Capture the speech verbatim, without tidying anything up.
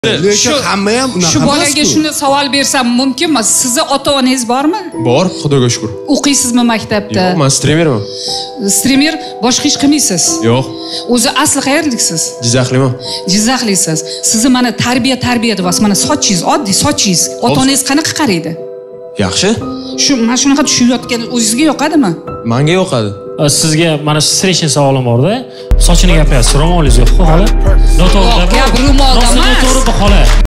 Lekin hamma ham unaqa. Shu bolaga shuni savol bersam mumkinmi? Sizni ota-onangiz bormi? Bor, Xudoga shukr. O'qiysizmi maktabda? Yo'q, men streamerman. Streamer boshqa ish qilmaysiz? Yo'q. O'zi asli qayerliksiz? Jizzaxliman. Jizzaxlisiz. Sizni mana tarbiya tarbiya deyapsiz. Mana sochingiz, oddiy sochingiz. Ota-onangiz qanaqa qaraydi? Yaxshi. Shu mana shunaqa tushayotgan o'zingizga yoqadimi? Menga yoqadi. Sizga mana shu streshni savolim bor-da. Sochini gapirasiz, ro'molingiz yo'q-ku, xola. Noto'g'ri. Gap ro'molda emas. Noto'g'ri bu xola.